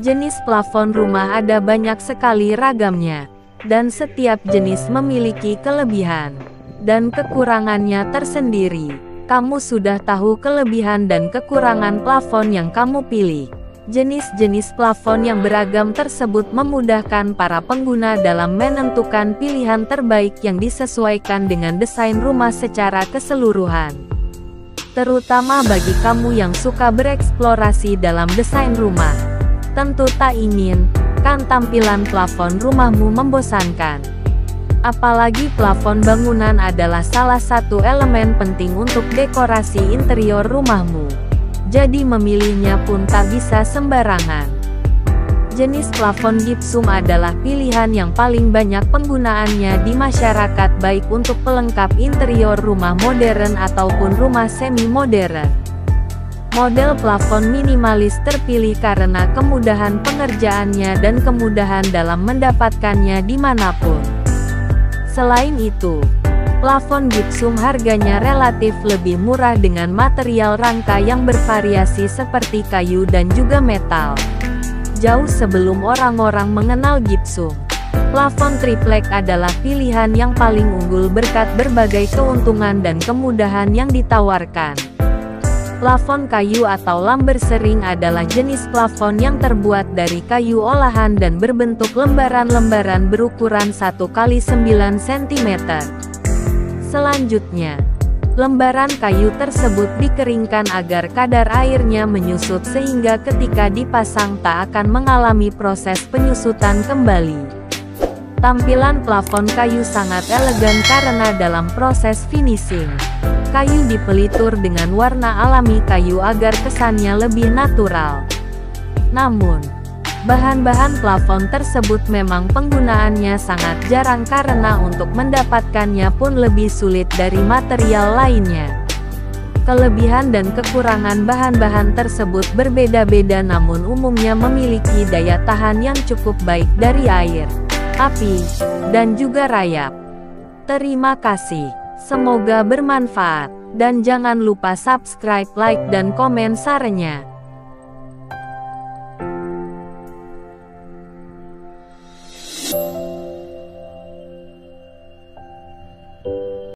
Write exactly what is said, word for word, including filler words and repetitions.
Jenis plafon rumah ada banyak sekali ragamnya, dan setiap jenis memiliki kelebihan dan kekurangannya tersendiri. Kamu sudah tahu kelebihan dan kekurangan plafon yang kamu pilih. Jenis-jenis plafon yang beragam tersebut memudahkan para pengguna dalam menentukan pilihan terbaik yang disesuaikan dengan desain rumah secara keseluruhan. Terutama bagi kamu yang suka bereksplorasi dalam desain rumah. Tentu tak ingin kan tampilan plafon rumahmu membosankan. Apalagi plafon bangunan adalah salah satu elemen penting untuk dekorasi interior rumahmu. Jadi memilihnya pun tak bisa sembarangan. Jenis plafon gypsum adalah pilihan yang paling banyak penggunaannya di masyarakat, baik untuk pelengkap interior rumah modern ataupun rumah semi-modern. Model plafon minimalis terpilih karena kemudahan pengerjaannya dan kemudahan dalam mendapatkannya dimanapun. Selain itu, plafon gypsum harganya relatif lebih murah dengan material rangka yang bervariasi seperti kayu dan juga metal. Jauh sebelum orang-orang mengenal gypsum, plafon triplek adalah pilihan yang paling unggul berkat berbagai keuntungan dan kemudahan yang ditawarkan. Plafon kayu atau lumber sering adalah jenis plafon yang terbuat dari kayu olahan dan berbentuk lembaran-lembaran berukuran satu kali sembilan sentimeter. Selanjutnya, lembaran kayu tersebut dikeringkan agar kadar airnya menyusut sehingga ketika dipasang tak akan mengalami proses penyusutan kembali. Tampilan plafon kayu sangat elegan karena dalam proses finishing, kayu dipelitur dengan warna alami kayu agar kesannya lebih natural. Namun, bahan-bahan plafon tersebut memang penggunaannya sangat jarang karena untuk mendapatkannya pun lebih sulit dari material lainnya. Kelebihan dan kekurangan bahan-bahan tersebut berbeda-beda, namun umumnya memiliki daya tahan yang cukup baik dari air, api, dan juga rayap. Terima kasih. Semoga bermanfaat. Dan jangan lupa subscribe, like, dan komen sarannya.